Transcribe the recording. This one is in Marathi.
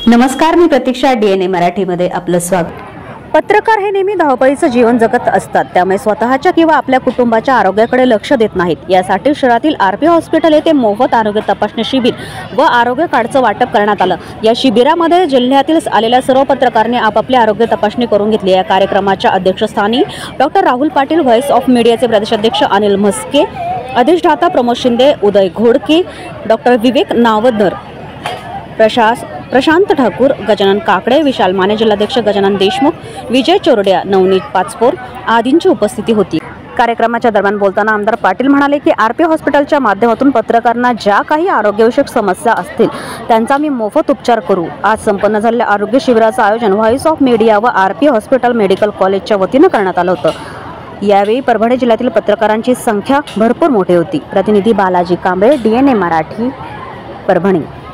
नमस्कार, मी प्रतीक्षा. DNA मराठीमध्ये आपलं स्वागत. पत्रकार हे नेहमी धावपळीचं जीवन जगत असतात, त्यामुळे स्वतःच्या किंवा आपल्या कुटुंबाच्या आरोग्याकडे लक्ष देत नाहीत. यासाठी शहरातील RP हॉस्पिटल येथे मोफत आरोग्य तपासणी शिबिर व आरोग्य कार्डचं वाटप करण्यात आलं. या शिबिरामध्ये जिल्ह्यातील आलेल्या सर्व पत्रकारांनी आपापली आरोग्य तपासणी करून घेतली. या कार्यक्रमाच्या अध्यक्षस्थानी doctor Rahul Patil, voice of मीडियाचे प्रदेशाध्यक्ष अनिल म्हस्के, अधिष्ठाता प्रमोद शिंदे, उदय घोडके, डॉक्टर विवेक नावदर, प्रशांत ठाकूर, गजानन काकडे, विशाल माने, जिल्हाध्यक्ष गजानन देशमुख, विजय चोरडिया, नवनीत पाचपोर आदींची उपस्थिती होती. कार्यक्रमाच्या दरम्यान बोलताना आमदार पाटील म्हणाले की RP हॉस्पिटलच्या माध्यमातून पत्रकारांना ज्या काही आरोग्यविषयक समस्या असतील त्यांचा मी मोफत उपचार करू. आज संपन्न झालेल्या आरोग्य शिबिराचं आयोजन व्हॉइस ऑफ मीडिया व RP हॉस्पिटल मेडिकल कॉलेजच्या वतीनं करण्यात आलं होतं. यावेळी परभणी जिल्ह्यातील पत्रकारांची संख्या भरपूर मोठी होती. प्रतिनिधी बालाजी कांबळे, DNA मराठी, परभणी.